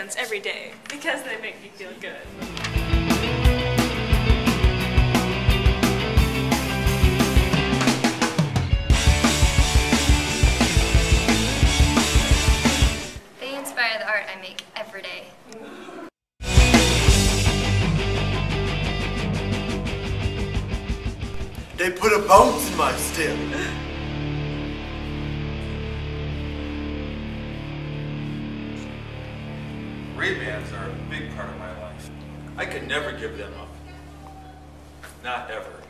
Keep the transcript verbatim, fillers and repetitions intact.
Ray-Bans every day because they make me feel good. They inspire the art I make every day. They put a bounce in my step. Ray-Bans are a big part of my life. I could never give them up. Not ever.